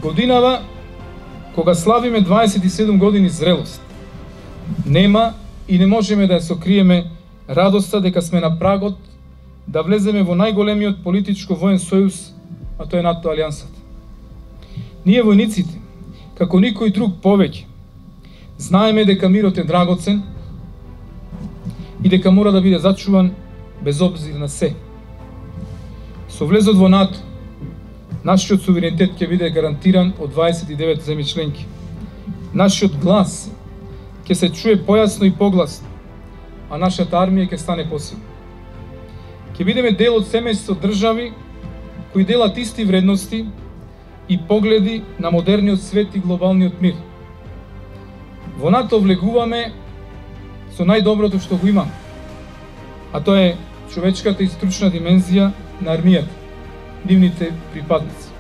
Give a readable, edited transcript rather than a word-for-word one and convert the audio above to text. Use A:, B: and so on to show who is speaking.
A: Годинава, кога славиме 27 години зрелост, нема и не можеме да ја сокриеме радоста дека сме на прагот да влеземе во најголемиот политичко-воен сојуз, а тоа е НАТО алијансата. Ние војниците, како никој друг повеќе, знаеме дека мирот е драгоцен и дека мора да биде зачуван без обзир на се. Со влезот во НАТО, нашиот суверенитет ќе биде гарантиран од 29 земји членки. Нашиот глас ќе се чуе појасно и погласно, а нашата армија ќе стане посилна. Ќе бидеме дел од семејство држави кои делат исти вредности и погледи на модерниот свет и глобалниот мир. Во НАТО влегуваме со најдоброто што го има, а тоа е човечката и стручна димензија на армијата, нивните припадници.